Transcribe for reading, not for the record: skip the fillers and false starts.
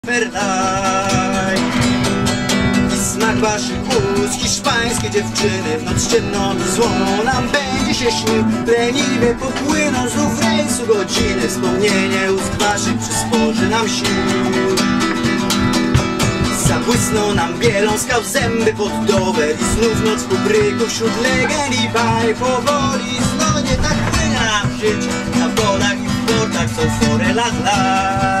Fairlight i smak waszych ust, hiszpańskie dziewczyny. W noc ciemną i złą nam będzie się śnił. Leniwie popłyną znów rejsu godziny. Wspomnienie ust waszych przysporzy nam sił. Zabłysną nam bielą skał zęby pod dower. I znów noc pobryków wśród legend i baj. Powoli znów nie tak płynie nam życie. Na polach i w portach są forelach lat.